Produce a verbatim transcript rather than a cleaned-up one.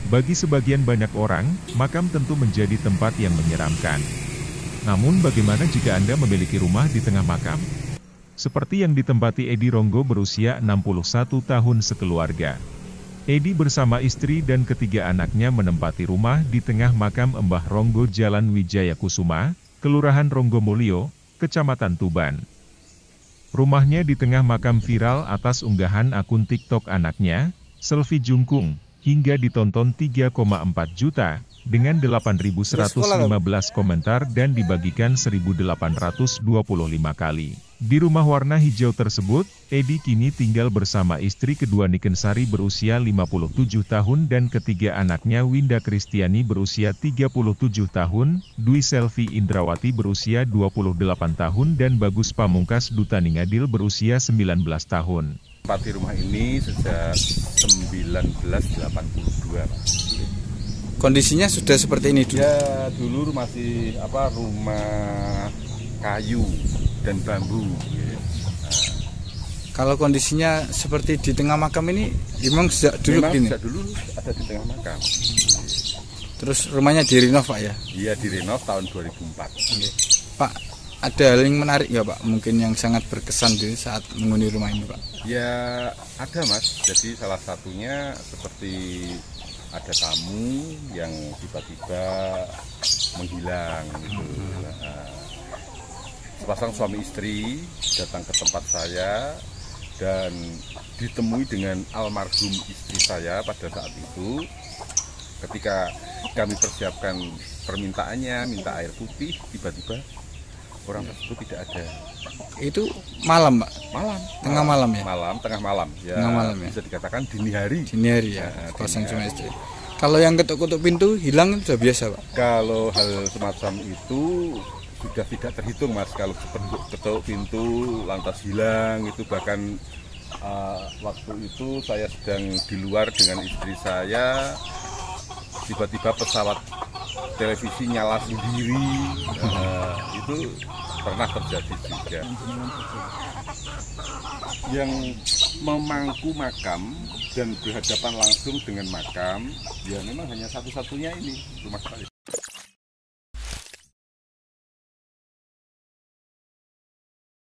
Bagi sebagian banyak orang, makam tentu menjadi tempat yang menyeramkan. Namun bagaimana jika Anda memiliki rumah di tengah makam? Seperti yang ditempati Edi Ronggo berusia enam puluh satu tahun sekeluarga. Edi bersama istri dan ketiga anaknya menempati rumah di tengah makam Mbah Ronggo Jalan Wijaya Kusuma, Kelurahan Ronggomulyo, Kecamatan Tuban. Rumahnya di tengah makam viral atas unggahan akun TikTok anaknya, Selvi Jungkung, hingga ditonton tiga koma empat juta, dengan delapan ribu seratus lima belas komentar dan dibagikan seribu delapan ratus dua puluh lima kali. Di rumah warna hijau tersebut, Edi kini tinggal bersama istri kedua Nikensari berusia lima puluh tujuh tahun dan ketiga anaknya Winda Kristiani berusia tiga puluh tujuh tahun, Dwi Selvi Indrawati berusia dua puluh delapan tahun dan Bagus Pamungkas Dutaningadil berusia sembilan belas tahun. Di rumah ini sejak seribu sembilan ratus delapan puluh dua. Kondisinya sudah seperti ini dulu? Ya, dulu masih apa rumah kayu dan bambu. Nah. Kalau kondisinya seperti di tengah makam ini, memang sejak dulu memang begini? Sejak dulu ada di tengah makam. Terus rumahnya direnov Pak ya? Iya, direnov tahun dua ribu empat. Oke. Pak, ada hal yang menarik ya Pak? Mungkin yang sangat berkesan di saat menghuni rumah ini Pak? Ya ada Mas, jadi salah satunya seperti ada tamu yang tiba-tiba menghilang gitu. Nah, sepasang suami istri datang ke tempat saya dan ditemui dengan almarhum istri saya pada saat itu. Ketika kami persiapkan permintaannya, minta air putih, tiba-tiba orang tersebut tidak ada. Itu malam Pak? Malam. Tengah malam ya? Malam, tengah malam. Ya, tengah malam ya? Bisa dikatakan dini hari. Dini hari ya, Nah, pasang dini suami hari. istri. Kalau yang ketuk-ketuk pintu hilang itu sudah biasa Pak? Kalau hal semacam itu sudah tidak terhitung Mas. Kalau ketuk pintu lantas hilang itu bahkan uh, waktu itu saya sedang di luar dengan istri saya, tiba-tiba pesawat televisi nyala sendiri, uh, itu pernah terjadi juga. Yang memangku makam dan berhadapan langsung dengan makam, ya memang hanya satu-satunya ini rumah saya.